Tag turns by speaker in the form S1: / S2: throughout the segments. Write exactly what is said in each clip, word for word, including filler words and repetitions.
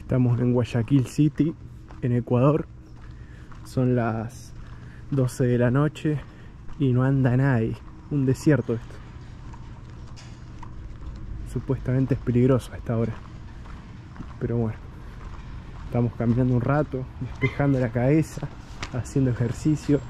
S1: Estamos en Guayaquil City, en Ecuador. Son las doce de la noche y no anda nadie. Un desierto esto. Supuestamente es peligroso a esta hora. Pero bueno, estamos caminando un rato, despejando la cabeza, haciendo ejercicio.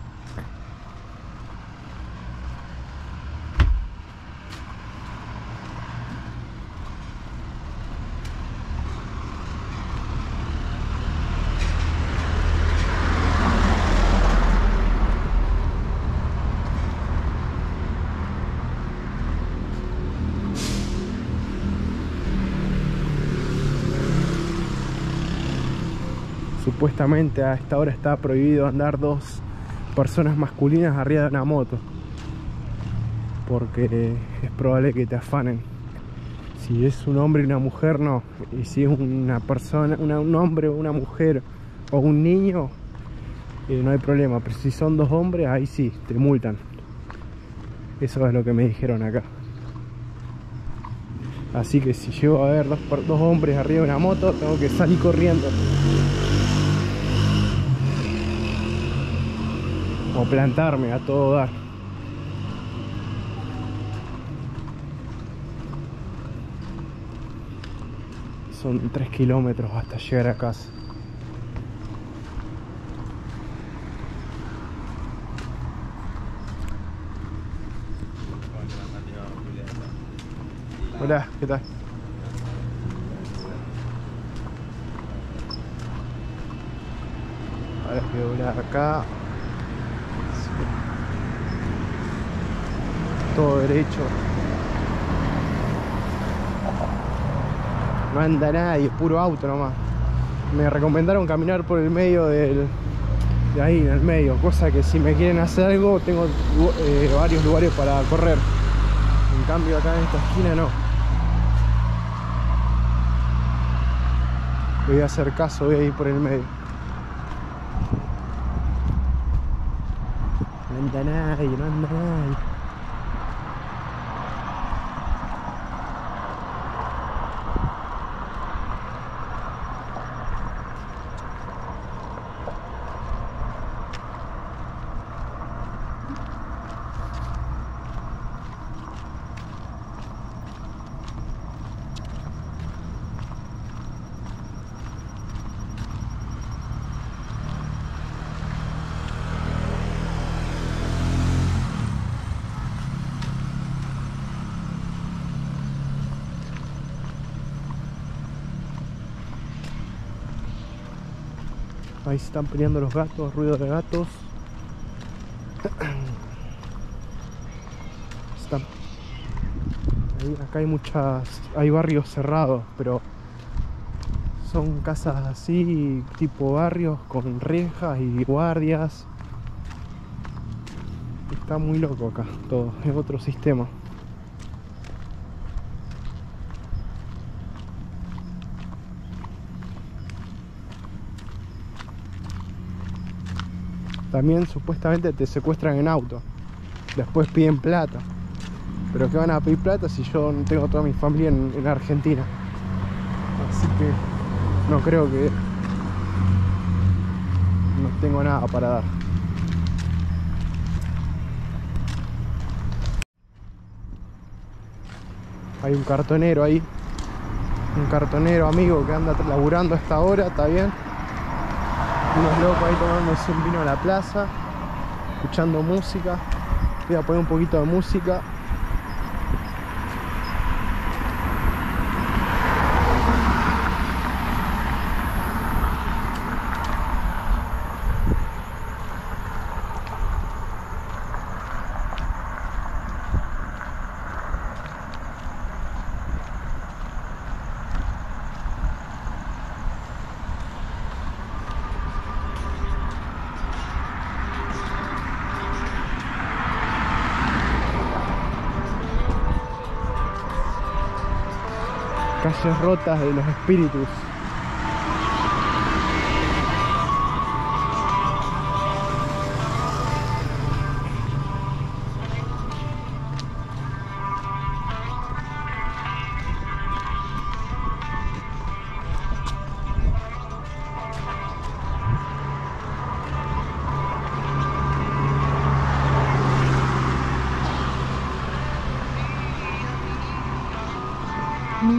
S1: Supuestamente a esta hora está prohibido andar dos personas masculinas arriba de una moto, porque es probable que te afanen. Si es un hombre y una mujer, no. Y si es una persona, una, un hombre o una mujer o un niño, eh, no hay problema. Pero si son dos hombres, ahí sí, te multan. Eso es lo que me dijeron acá. Así que si llego a ver dos, dos hombres arriba de una moto, tengo que salir corriendo. O plantarme a todo dar. Son tres kilómetros hasta llegar a casa. Hola, ¿qué tal? Ahora que doblar acá. Todo derecho. No anda nadie, puro auto nomás. Me recomendaron caminar por el medio del, de ahí, en el medio. Cosa que si me quieren hacer algo, tengo eh, varios lugares para correr. En cambio acá en esta esquina no. Voy a hacer caso, voy a ir por el medio. No anda nadie, no anda nadie. Ahí se están peleando los gatos, ruido de gatos. Están... Ahí, acá hay muchas... hay barrios cerrados, pero son casas así, tipo barrios, con rejas y guardias. Está muy loco acá todo, es otro sistema. También supuestamente te secuestran en auto. Después piden plata. Pero ¿qué van a pedir plata si yo tengo toda mi familia en, en Argentina? Así que no creo que... no tengo nada para dar. Hay un cartonero ahí. Un cartonero amigo que anda laburando a esta hora, está bien. Unos locos ahí tomándose un vino a la plaza, escuchando música. Voy a poner un poquito de música. Calles rotas de los espíritus.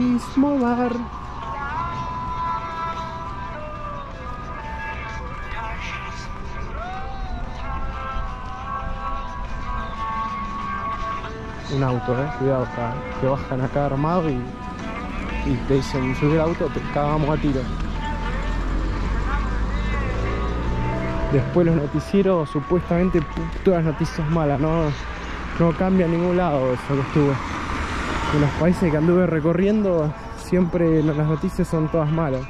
S1: mismo bar. Un auto, eh, cuidado acá, te bajan acá armado y, y te dicen subir al auto, te cagamos a tiro. Después los noticieros, supuestamente todas las noticias malas, no, no cambia en ningún lado eso que estuve. En los países que anduve recorriendo, siempre las noticias son todas malas.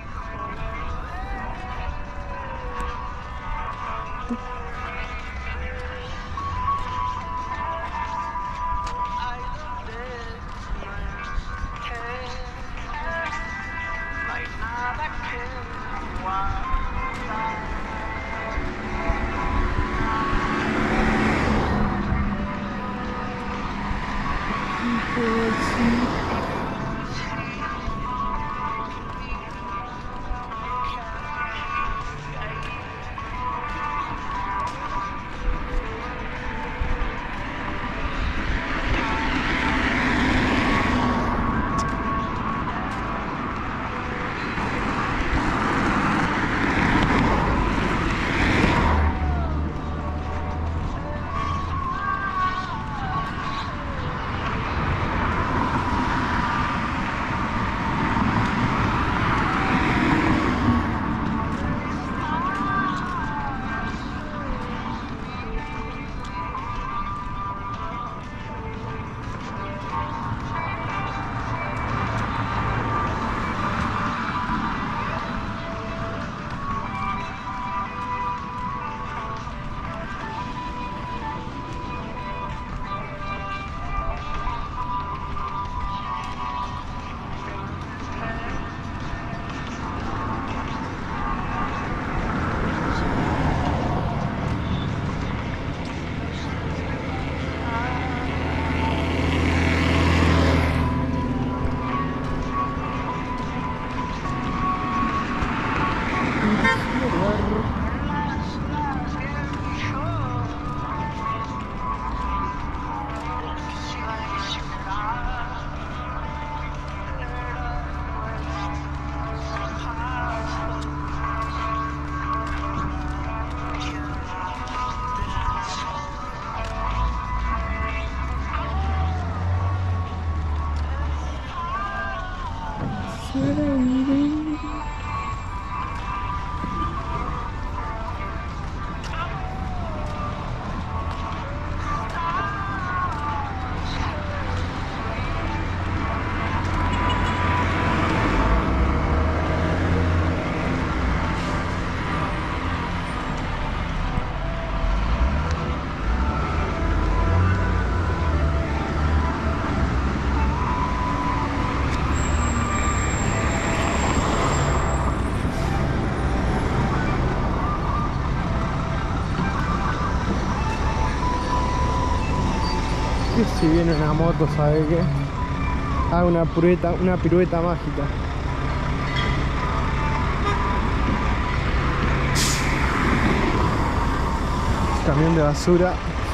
S1: Si viene una moto, ¿sabe qué? Haga una pirueta, una pirueta mágica. Camión de basura.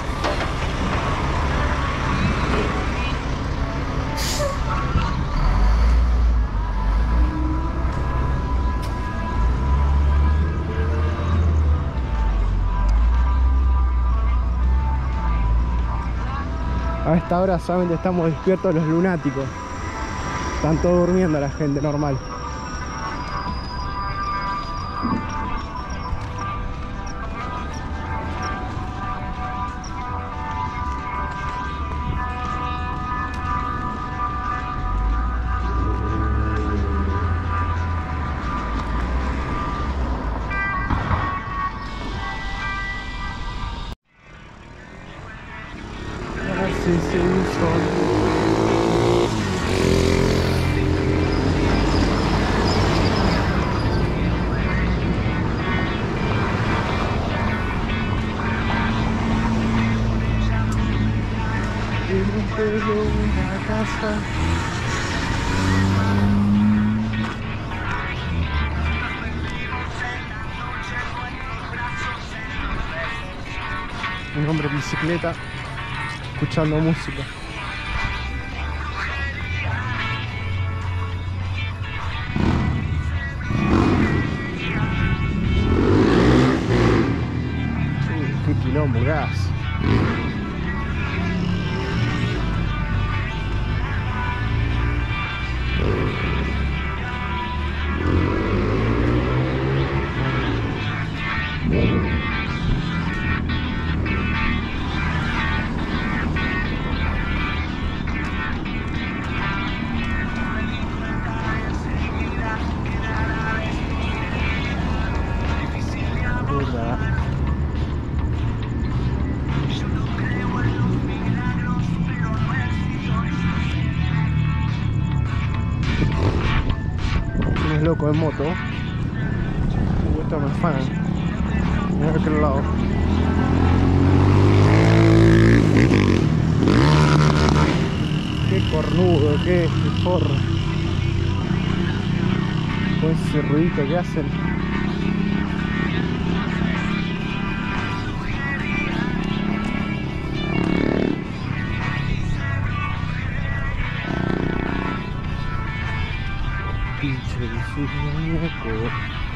S1: A esta hora solamente estamos despiertos los lunáticos. Están todos durmiendo la gente normal. Sí, sí, son... una casa. Un hombre en bicicleta escuchando música. hamburguesas. Tienes loco en moto. Uh, esto me afana. Mira de aquel lado. Qué cornudo, qué, qué forro. Con ese ruidito que hacen. Pinche muñeco.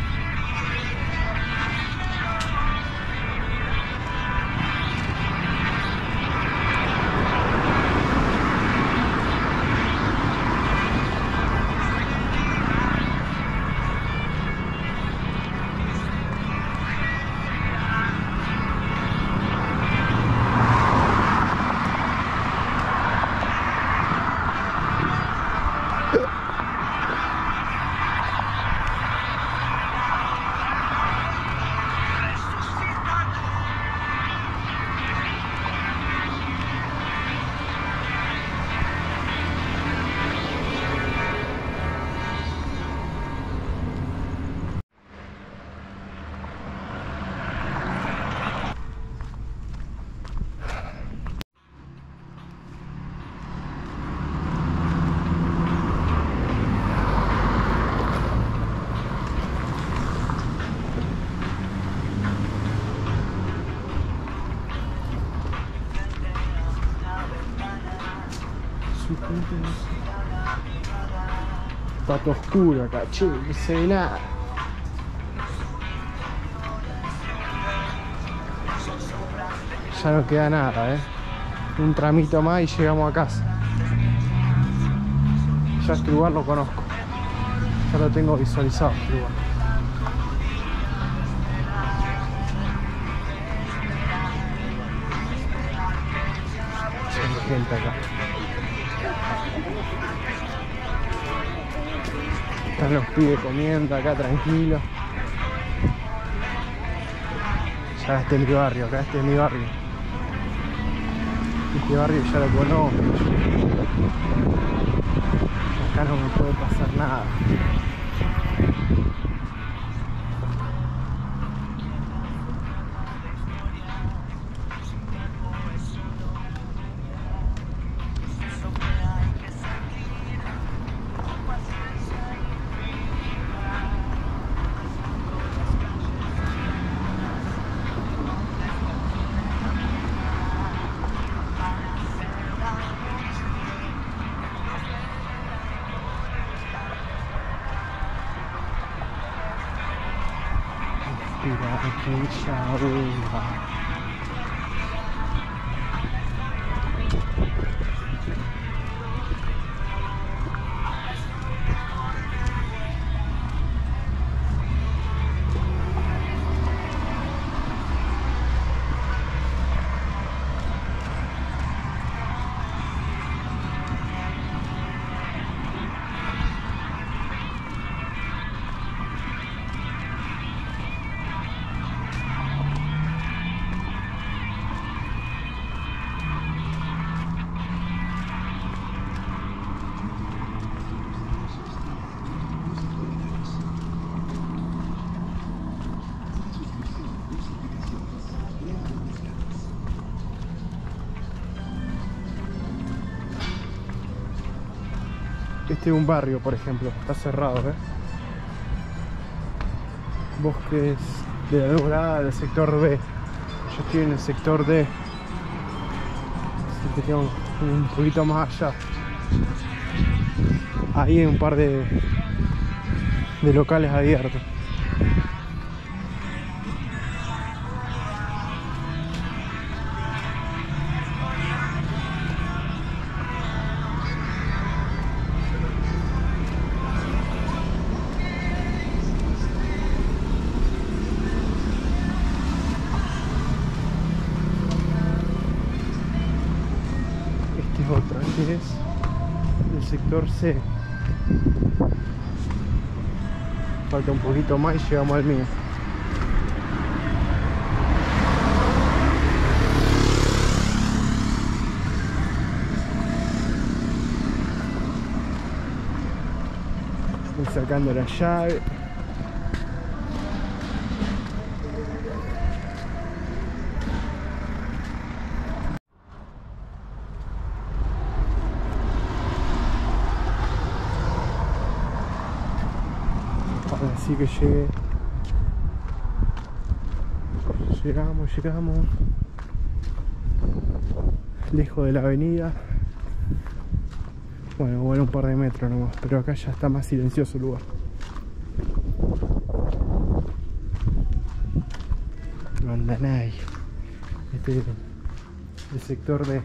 S1: Está todo oscuro acá, che, no se ve nada. Ya no queda nada, eh. Un tramito más y llegamos a casa. Ya este lugar lo conozco. Ya lo tengo visualizado este lugar. Hay gente acá. Están los pibes comiendo acá tranquilos. Ya este es mi barrio, acá este es mi barrio. Este barrio ya lo conozco. Acá no me puede pasar nada. Aquella bomba. Este es un barrio, por ejemplo, está cerrado, ¿eh? Bosques de la Alborada del sector B. Yo estoy en el sector D. Así que tengo un poquito más allá. Ahí hay un par de, de locales abiertos. sector C. Falta un poquito más y llegamos al mío. Estoy sacando la llave. Ahora sí que llegué. Llegamos, llegamos. Lejos de la avenida. Bueno, bueno, un par de metros nomás, pero acá ya está más silencioso el lugar. No anda nadie. Este es el sector de...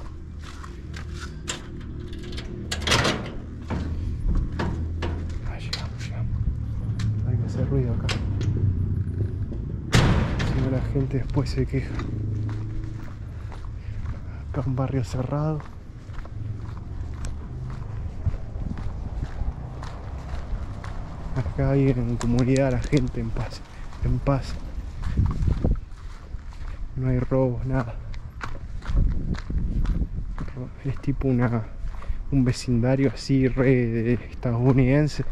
S1: Ah, llegamos, llegamos. Hay que hacer ruido acá. Si no, la gente después se queja. Acá un barrio cerrado. Acá vive en comunidad la gente en paz, en paz. No hay robos, nada. Es tipo una un vecindario así re estadounidense.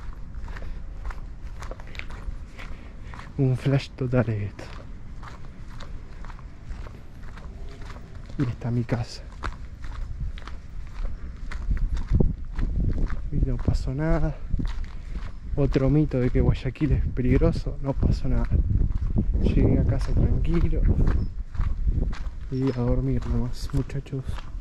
S1: Un flash total es esto. Y está mi casa. Y no pasó nada. Otro mito de que Guayaquil es peligroso, no pasó nada. Llegué a casa tranquilo y a dormir nomás, muchachos.